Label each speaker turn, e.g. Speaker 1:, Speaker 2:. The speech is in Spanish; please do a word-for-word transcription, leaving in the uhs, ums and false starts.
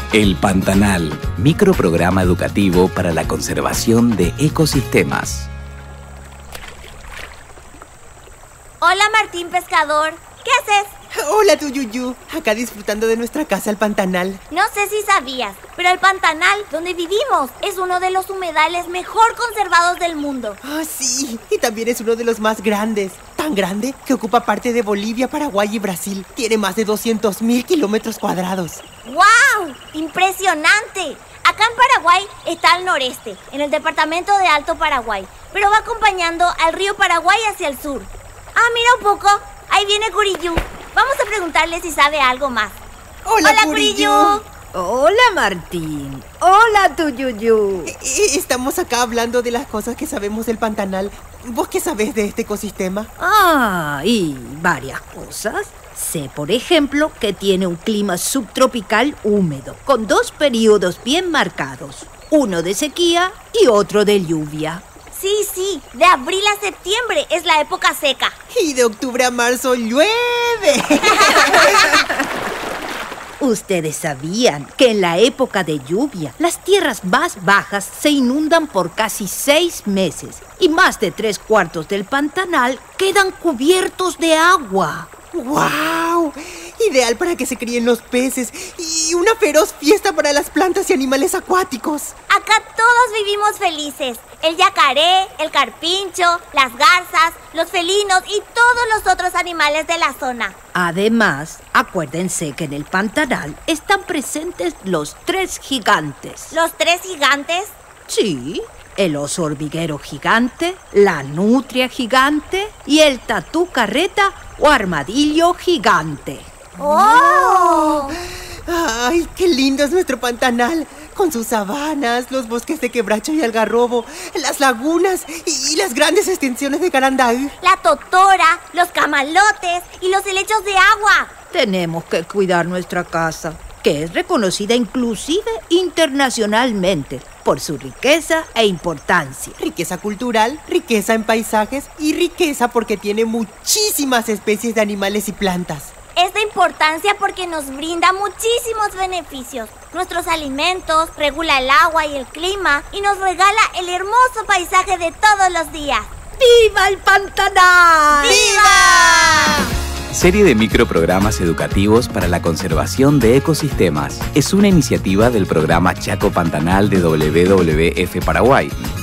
Speaker 1: El Pantanal, microprograma educativo para la conservación de ecosistemas.
Speaker 2: Hola Martín Pescador, ¿qué haces?
Speaker 3: Hola Tuyuyu, acá disfrutando de nuestra casa el Pantanal.
Speaker 2: No sé si sabías, pero el Pantanal, donde vivimos, es uno de los humedales mejor conservados del mundo.
Speaker 3: Ah, sí, y también es uno de los más grandes. Tan grande que ocupa parte de Bolivia, Paraguay y Brasil. Tiene más de doscientos mil kilómetros cuadrados.
Speaker 2: ¡Wow! ¡Impresionante! Acá en Paraguay está al noreste, en el departamento de Alto Paraguay, pero va acompañando al río Paraguay hacia el sur. Ah, mira un poco, ahí viene Curiyú. Vamos a preguntarle si sabe algo más.
Speaker 3: ¡Hola,
Speaker 2: Hola
Speaker 3: Curiyú!
Speaker 4: Hola, Martín. Hola, Tuyuyu.
Speaker 3: Eh, eh, Estamos acá hablando de las cosas que sabemos del Pantanal. ¿Vos qué sabés de este ecosistema?
Speaker 4: Ah, y varias cosas. Sé, por ejemplo, que tiene un clima subtropical húmedo, con dos periodos bien marcados. Uno de sequía y otro de lluvia.
Speaker 2: Sí, sí, de abril a septiembre es la época seca.
Speaker 3: Y de octubre a marzo llueve.
Speaker 4: ¿Ustedes sabían que en la época de lluvia las tierras más bajas se inundan por casi seis meses y más de tres cuartos del Pantanal quedan cubiertos de agua?
Speaker 3: ¡Wow! Ideal para que se críen los peces y una feroz fiesta para las plantas y animales acuáticos.
Speaker 2: Acá todos vivimos felices. El yacaré, el carpincho, las garzas, los felinos y todos los otros animales de la zona.
Speaker 4: Además, acuérdense que en el Pantanal están presentes los tres gigantes.
Speaker 2: ¿Los tres gigantes?
Speaker 4: Sí, el oso hormiguero gigante, la nutria gigante y el tatú carreta o armadillo gigante.
Speaker 2: ¡Oh!
Speaker 3: ¡Ay, qué lindo es nuestro Pantanal! Con sus sabanas, los bosques de quebracho y algarrobo, las lagunas y las grandes extensiones de Carandaí.
Speaker 2: La totora, los camalotes y los helechos de agua.
Speaker 4: Tenemos que cuidar nuestra casa, que es reconocida inclusive internacionalmente por su riqueza e importancia.
Speaker 3: Riqueza cultural, riqueza en paisajes y riqueza porque tiene muchísimas especies de animales y plantas.
Speaker 2: Es de importancia porque nos brinda muchísimos beneficios. Nuestros alimentos, regula el agua y el clima y nos regala el hermoso paisaje de todos los días.
Speaker 4: ¡Viva el Pantanal!
Speaker 2: ¡Viva!
Speaker 1: Serie de microprogramas educativos para la conservación de ecosistemas. Es una iniciativa del programa Chaco Pantanal de W W F Paraguay.